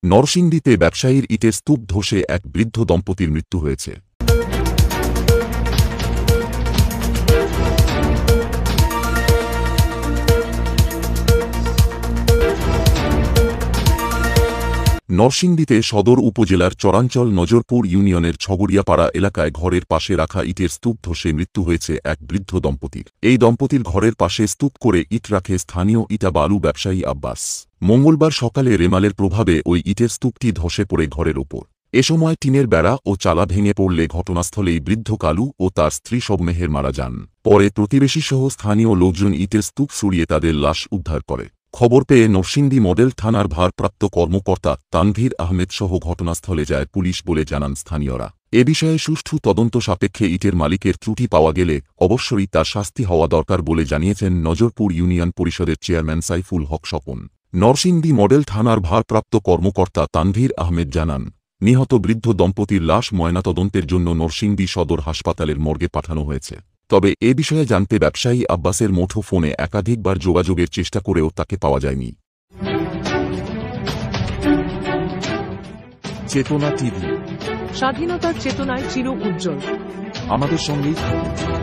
নরসিংদীতে ব্যবসায়ীর ইটের স্তূপ ধসে এক বৃদ্ধ দম্পতির মৃত্যু হয়েছে। নরসিংদীতে সদর উপজেলার চরাঞ্চল নজরপুর ইউনিয়নের ছগড়িয়াপাড়া এলাকায় ঘরের পাশে রাখা ইটের স্তূপ ধসে মৃত্যু হয়েছে এক বৃদ্ধ দম্পতির। এই দম্পতির ঘরের পাশে স্তূপ করে ইট রাখে স্থানীয় ইটা বালু ব্যবসায়ী আব্বাস। মঙ্গলবার সকালে রেমালের প্রভাবে ওই ইটের স্তূপটি ধসে পড়ে ঘরের ওপর। এ সময় টিনের বেড়া ও চালা ভেঙে পড়লে ঘটনাস্থলেই বৃদ্ধ কালু ও তার স্ত্রী শবমেহের মারা যান। পরে প্রতিবেশীসহ স্থানীয় লোকজন ইটের স্তূপ সরিয়ে তাদের লাশ উদ্ধার করে। খবর পেয়ে নরসিংদী মডেল থানার ভারপ্রাপ্ত কর্মকর্তা তানভীর আহমেদ সহ ঘটনাস্থলে যায় পুলিশ বলে জানান স্থানীয়রা। এ বিষয়ে সুষ্ঠু তদন্ত সাপেক্ষে ইটের মালিকের ত্রুটি পাওয়া গেলে অবশ্যই তার শাস্তি হওয়া দরকার বলে জানিয়েছেন নজরপুর ইউনিয়ন পরিষদের চেয়ারম্যান সাইফুল হক স্বপন। নরসিংদী মডেল থানার ভারপ্রাপ্ত কর্মকর্তা তানভীর আহমেদ জানান, নিহত বৃদ্ধ দম্পতির লাশ ময়নাতদন্তের জন্য নরসিংদী সদর হাসপাতালের মর্গে পাঠানো হয়েছে। তবে এ বিষয়ে জানতে ব্যবসায়ী আব্বাসের মুঠো ফোনে একাধিকবার যোগাযোগের চেষ্টা করেও তাকে পাওয়া যায়নি। চেতনা টিভি, স্বাধীনতার চেতনায় চির উজ্জ্বল। আমাদের সঙ্গেই থাকুন।